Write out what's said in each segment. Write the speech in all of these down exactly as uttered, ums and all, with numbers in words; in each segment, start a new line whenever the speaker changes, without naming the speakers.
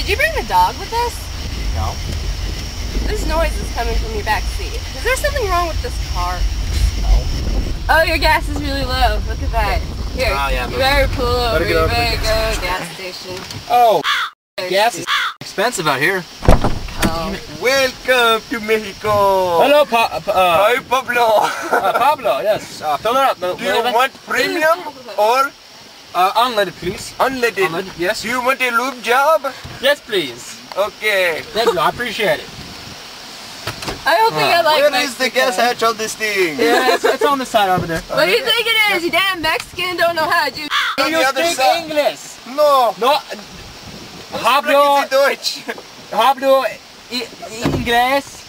did you bring the dog with us?
No.
This noise is coming from your back seat. Is there something wrong with this car?
No.
Oh, your gas is really low. Look at that. Here,
Oh, yeah,
you better pull over. You
over
better go to the gas station.
Oh, gas is expensive out here.
Oh.
Welcome to Mexico.
Hello, pa uh,
Hi, Pablo.
uh, Pablo. Yes, uh, fill it up.
Do you want premium or
uh, unleaded, please?
unleaded?
Unleaded, yes.
Do you want a lube job?
Yes, please.
Okay.
Thank you. I appreciate it.
I don't think I like
Where
Mexico.
is the gas hatch on this thing?
Yeah, it's, it's on the side over there.
What do you think it is? You damn Mexican don't know how to do.
Do
On
you
the other
speak
side.
English?
No.
No. Hablo,
Sprechen Sie Deutsch.
hablo i- inglés.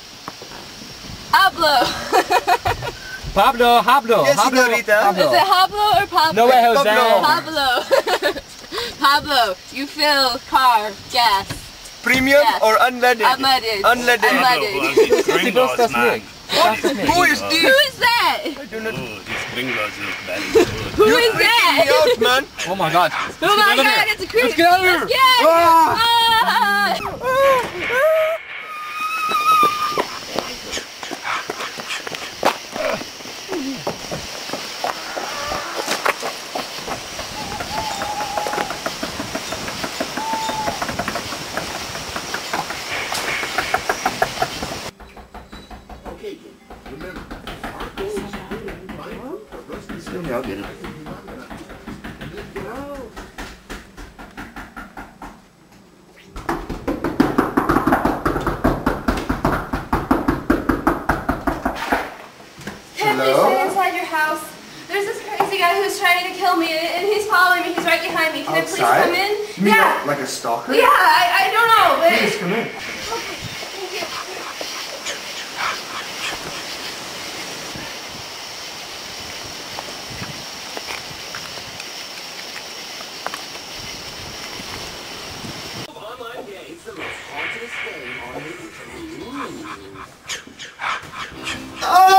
Hablo.
Pablo, hablo.
Yes,
hablo,
señorita.
hablo.
Is it Hablo or Pablo?
No way, Jose.
Pablo.
Pablo. Pablo, you fill car gas.
Premium
Yes.
or unleaded?
Unleaded.
Unleaded.
Unleaded.
Gringos, that's me. That's me.
Who is
Who
this?
is that?
I do not.
Oh, these gringos look very good.
Who
You're
is
freaking me
that?
out, man.
Oh my God.
Oh my God, it's a creep.
Let's get out of here.
Let's get out of here. Ah.
Yeah, I'll get it.
Can we stay inside your house? There's this crazy guy who's trying to kill me, and he's following me. He's right behind me. Can I please
Outside?
come in?
You mean
Yeah.
like a stalker?
Yeah, I, I don't know, but...
Please come in.
Okay, thank you.
Online games, the most hauntest game on the internet.
Oh!